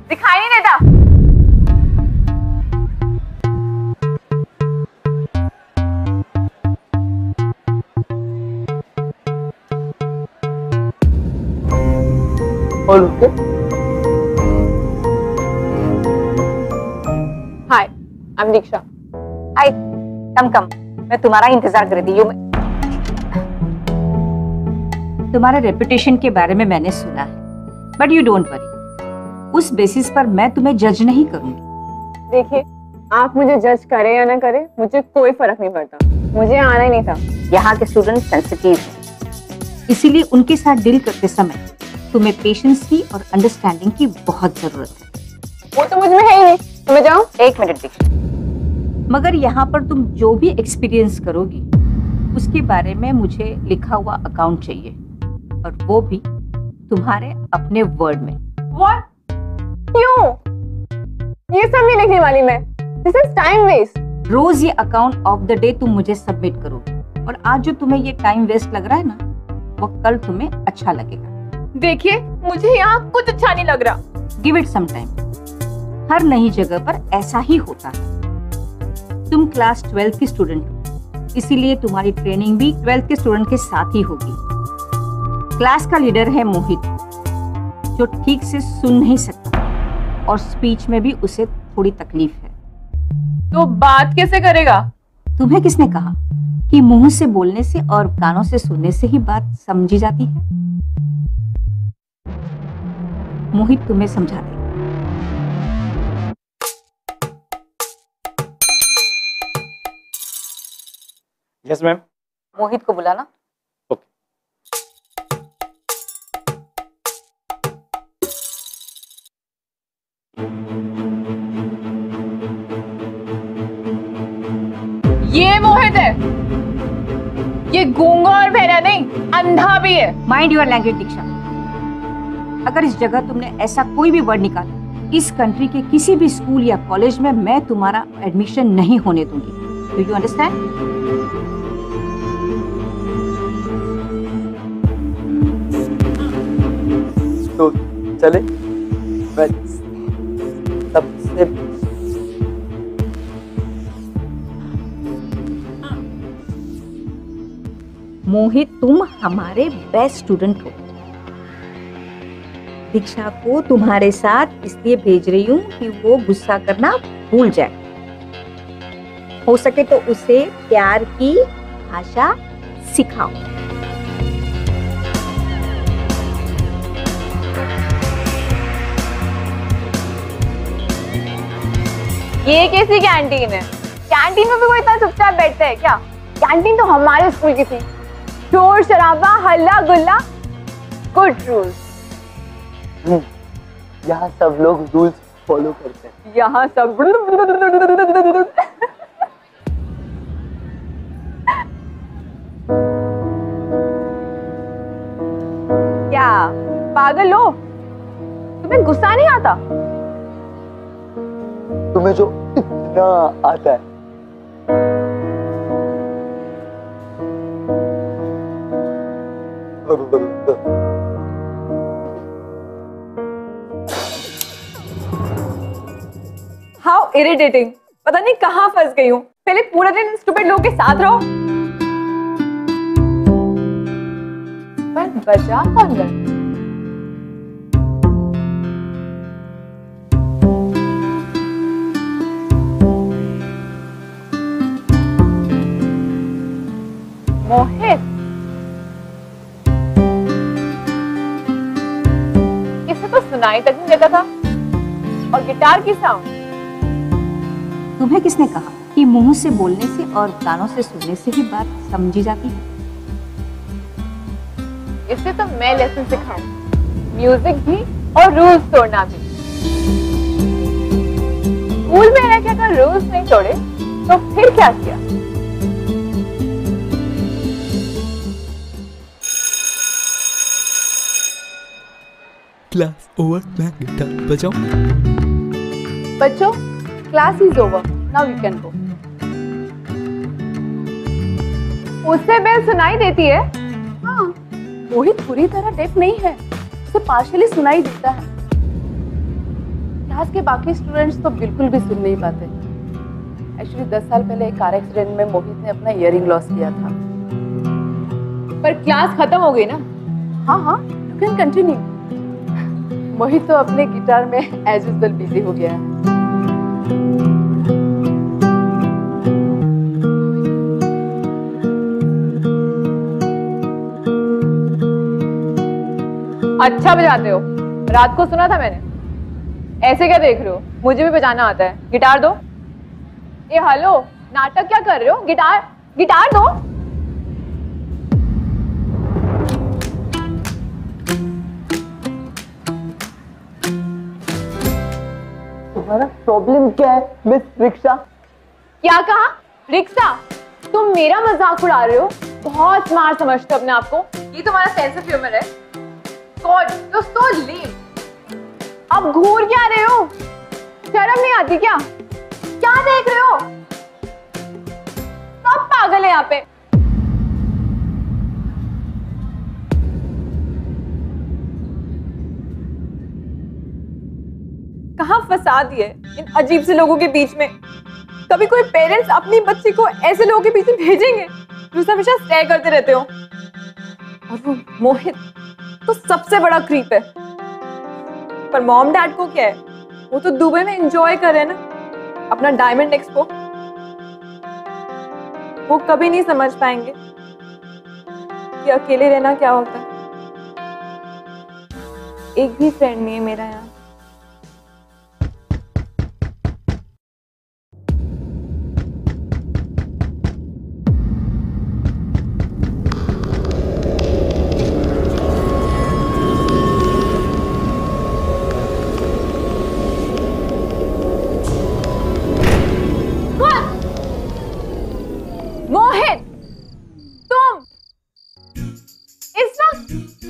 दिखाई नहीं देता। और उसके हाय, आई एम दीक्षा। हाय, कम मैं तुम्हारा इंतजार कर रही हूँ। तुम्हारे रेपुटेशन के बारे में मैंने सुना है, बट यू डोंट वरी, उस बेसिस पर मैं तुम्हें जज नहीं करूंगी। देखिए, आप मुझे जज करें या ना करें, मुझे कोई फर्क नहीं पड़ता। मुझे आना ही नहीं था। यहाँ के स्टूडेंट सेंसिटिव हैं, इसीलिए उनके साथ डील करते समय तुम्हें पेशेंस की और अंडरस्टैंडिंग की बहुत जरूरत है। वो तो मुझ में है ही नहीं। तो मैं जाऊँ? एक मिनट दीक्षा, मगर यहाँ पर तुम जो भी एक्सपीरियंस करोगी उसके बारे में मुझे लिखा हुआ अकाउंट चाहिए, और वो भी तुम्हारे अपने वर्ड में। What? क्यों? ये सब नहीं लिखने वाली मैं। This is time waste. रोज ये अकाउंट ऑफ द डे तुम मुझे सबमिट करोगी, और आज जो तुम्हें ये टाइम वेस्ट लग रहा है ना, वो कल तुम्हें अच्छा लगेगा। देखिए, मुझे यहाँ कुछ अच्छा नहीं लग रहा। Give it some time. हर नई जगह पर ऐसा ही होता है। तुम क्लास 12 की स्टूडेंट हो, इसीलिए तुम्हारी ट्रेनिंग भी 12th के स्टूडेंट के साथ ही होगी। क्लास का लीडर है मोहित, जो ठीक से सुन नहीं सकता और स्पीच में भी उसे थोड़ी तकलीफ है। तो बात कैसे करेगा? तुम्हें किसने कहा कि मुंह से बोलने से और कानों से सुनने से ही बात समझी जाती है? मोहित तुम्हें समझा देगा। Yes ma'am. मोहित को बुलाना। ये मोहित है। ये गूंगा और बहरा नहीं, अंधा भी है। Mind your language Diksha. अगर इस जगह तुमने ऐसा कोई भी वर्ड निकाला, इस कंट्री के किसी भी स्कूल या कॉलेज में मैं तुम्हारा एडमिशन नहीं होने दूंगी। Do you understand? तो चले। मैं सबसे मोहित, तुम हमारे बेस्ट स्टूडेंट हो। दीक्षा को तुम्हारे साथ इसलिए भेज रही हूँ कि वो गुस्सा करना भूल जाए। हो सके तो उसे प्यार की भाषा सिखाओ। ये कैसी कैंटीन है? कैंटीन में भी कोई इतना चुपचाप बैठता है क्या? कैंटीन तो हमारे स्कूल की थी। शोर शराबा, हल्ला गुल्ला, गुड रूल्स। यहाँ सब लोग रूल्स फॉलो करते हैं। यहाँ सब क्या पागल हो? तुम्हें गुस्सा नहीं आता? तुम्हें जो इतना आता है। How irritating. पता नहीं कहाँ फंस गई हूँ। पहले पूरा दिन स्टूपिड लोगों के साथ रहो। पर बचा कौन गया? मोहित, इसे तो सुनाई तक नहीं देता था। और गिटार की साउंड। तुम्हें किसने कहा कि मुंह से बोलने से और कानों से सुनने से ही बात समझी जाती है? इसे तो मैं लेसन सिखाऊं। म्यूजिक भी और रूल्स तोड़ना भी। स्कूल में रह के अगर रूल्स नहीं तोड़े तो फिर क्या किया? क्लास ओवर, मैं गिटार बजाऊं? बच्चों, class is over, now you can go. उससे बेल सुनाई देती है। हाँ, मोहित पूरी तरह डेफ नहीं है, उसे पार्शियली सुनाई देता है। क्लास के बाकी स्टूडेंट्स तो बिल्कुल भी सुन नहीं पाते। एक्चुअली 10 साल पहले एक कार एक्सीडेंट में मोहित ने अपना इयरिंग लॉस किया था। पर क्लास खत्म हो गई ना। हाँ हाँ, यू कैन कंटिन्यू। मोहित तो अपने गिटार में एज यूजुअल बिजी हो गया है। अच्छा बजाते हो, रात को सुना था मैंने। ऐसे क्या देख रहे हो, मुझे भी बजाना आता है। गिटार दो। ये हेलो, नाटक क्या कर रहे हो? गिटार गिटार दो। तुम्हारा प्रॉब्लम क्या है मिस रिक्शा? क्या कहा? रिक्शा? तुम मेरा मजाक उड़ा रहे हो? बहुत स्मार्ट समझते हो अपने आप को। ये तुम्हारा सेंस ऑफ ह्यूमर है। God, you are so lame. अब घूर क्या रहे हो? शर्म नहीं आती क्या? क्या देख रहे हो? सब पागल है यहाँ पे। कहाँ फंसा दिए इन अजीब से लोगों के बीच में। कभी कोई पेरेंट्स अपनी बच्ची को ऐसे लोगों के बीच में भेजेंगे जो हमेशा स्टेयर करते रहते हो? और वो मोहित तो सबसे बड़ा क्रीप है। पर मॉम डैड को क्या है, वो तो दुबई में एंजॉय कर रहे हैं ना अपना डायमंड एक्सपो। वो कभी नहीं समझ पाएंगे कि अकेले रहना क्या होता है। एक भी फ्रेंड नहीं है मेरा यहाँ। मोहित, तुम इस वक्त?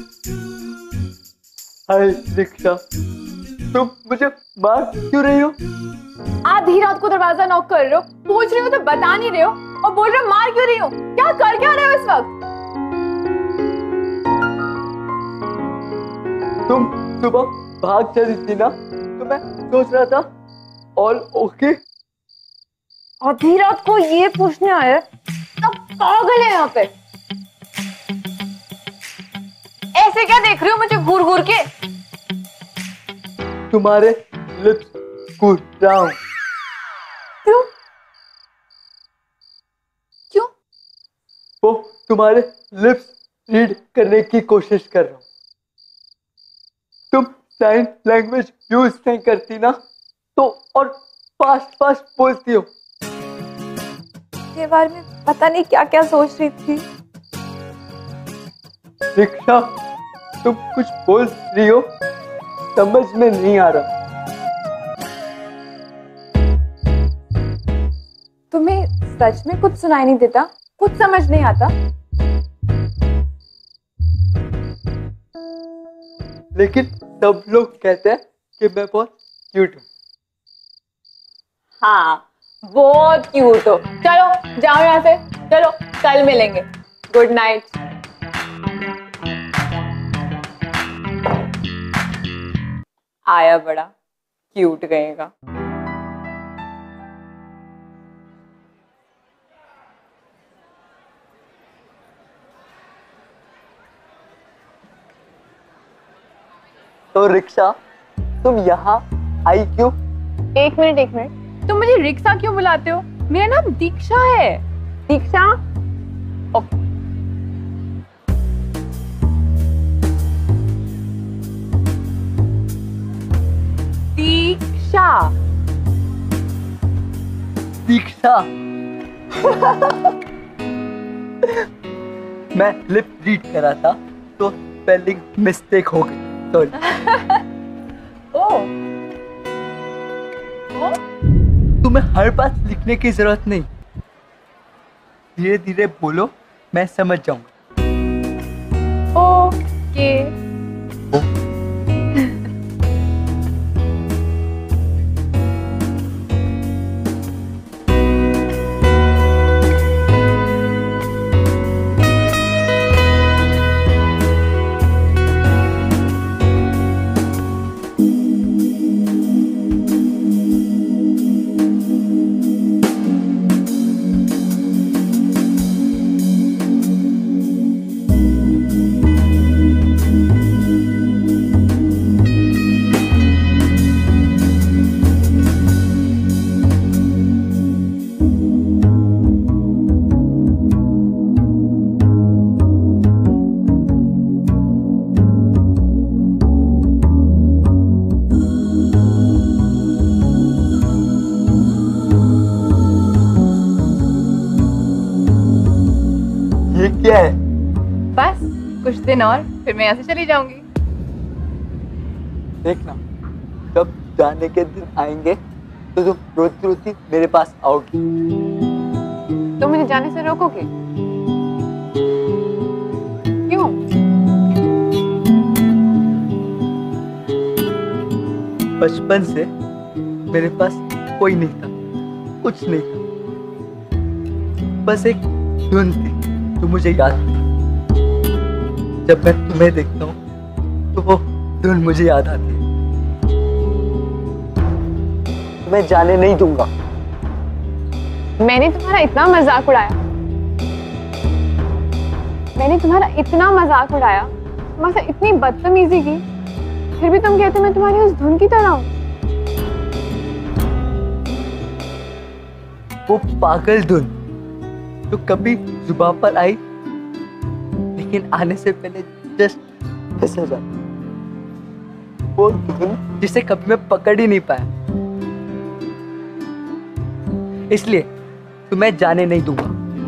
हाय रिक्शा, तुम मुझे मार क्यों रही हो? आधी रात को दरवाजा नॉक कर रहे हो, पूछ रही हो तो बता नहीं रहे हो, और बोल रहे हो मार क्यों रही हो? क्या कर क्या रहे हो इस वक्त? तुम सुबह भाग चली थी ना, तो मैं सोच रहा था ऑल ओके। आधी रात को ये पूछने आए? सब पागल है यहाँ पे। ऐसे क्या देख रही हो मुझे घूर घूर के? तुम्हारे लिप्स कूद रहा हूं। क्यों? क्यों? वो तुम्हारे लिप्स रीड करने की कोशिश कर रहा हूं। तुम साइन लैंग्वेज यूज नहीं करती ना, तो और फास्ट फास्ट बोलती हो। के बारे में पता नहीं क्या क्या सोच रही थी। रिक्शा, तुम कुछ बोल रही हो, समझ में नहीं आ रहा। तुम्हें सच में कुछ सुनाई नहीं देता? कुछ समझ नहीं आता? लेकिन सब लोग कहते हैं कि मैं बहुत क्यूट हूँ। हाँ, बहुत क्यूट हो। चलो जाओ यहाँ से, चलो कल मिलेंगे। Good night. आया बड़ा क्यूट गएगा। तो रिक्शा, तुम यहाँ आई क्यों? एक मिनट, तुम मुझे रिक्शा क्यों बुलाते हो? मेरा नाम दीक्षा है। दीक्षा? ओके। दीक्षा। दीक्षा। मैं लिप रीड कर रहा था, तो स्पेलिंग मिस्टेक हो गई। सॉरी। ओह। तुम्हें हर बात लिखने की जरूरत नहीं, धीरे धीरे बोलो, मैं समझ जाऊंगा। ओके। क्या है? बस कुछ दिन और फिर मैं यहाँ से चली जाऊंगी। देखना, जब जाने के दिन आएंगे तो तुम रोती रोती मेरे पास आओगी। तो मुझे जाने से रोकोगे? क्यों? बचपन से मेरे पास कोई नहीं था, कुछ नहीं था, बस एक धुन थी जो मुझे याद थी। जब मैं तुम्हें देखता हूँ तो वो धुन मुझे याद आती है। मैं जाने नहीं दूंगा। मैंने तुम्हारा इतना मजाक उड़ाया, मैंने तुम्हारा इतना मजाक उड़ाया, तुम्हारे इतनी बदतमीजी की, फिर भी तुम कहते मैं तुम्हारी उस धुन की तरह हूँ। वो पागल धुन जो कभी जुबान पर आई लेकिन आने से पहले जस्ट फिसल जाती, वो धुन जिसे कभी मैं पकड़ ही नहीं पाया। इसलिए तुम्हें जाने नहीं दूंगा।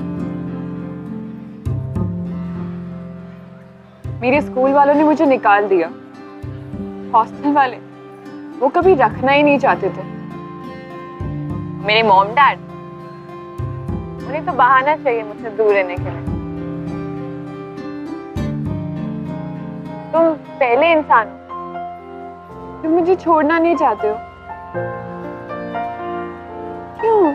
मेरे स्कूल वालों ने मुझे निकाल दिया, हॉस्टल वाले वो कभी रखना ही नहीं चाहते थे। मेरे मॉम डैड, उन्हें तो बहाना चाहिए मुझसे दूर रहने के लिए। तुम पहले इंसान हो जो मुझे छोड़ना नहीं चाहते हो। क्यों?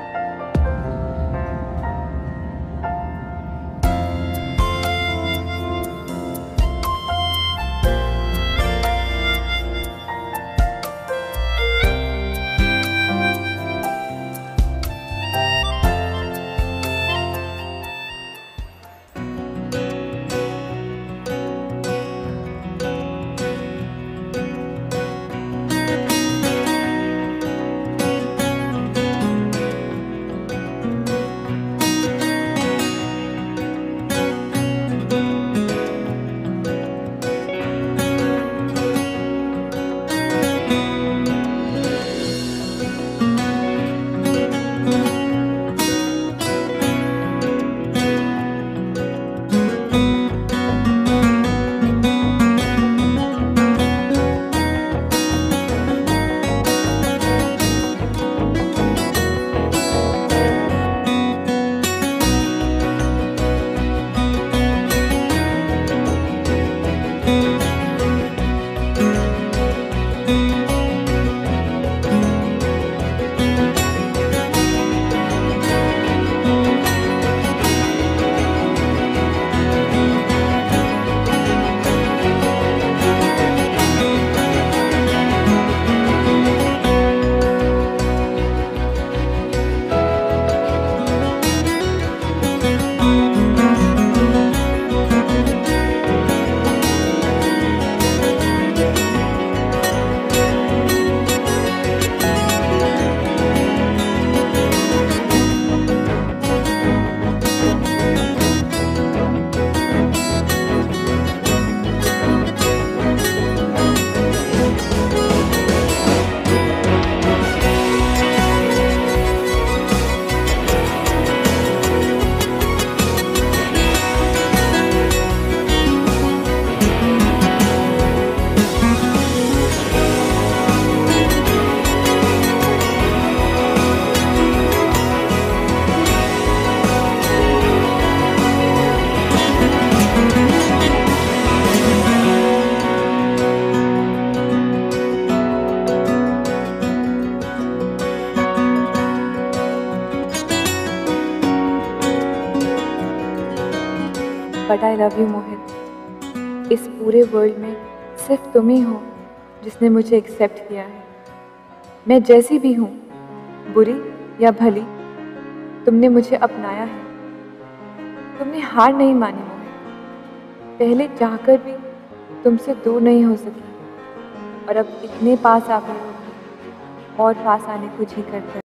But I love you Mohit. इस पूरे वर्ल्ड में सिर्फ तुम ही हो जिसने मुझे एक्सेप्ट किया है। मैं जैसी भी हूँ, बुरी या भली, तुमने मुझे अपनाया है। तुमने हार नहीं मानी मोहित। पहले चाहकर भी तुमसे दूर नहीं हो सकी और अब इतने पास आ गए हो, और पास आने को जी करता है।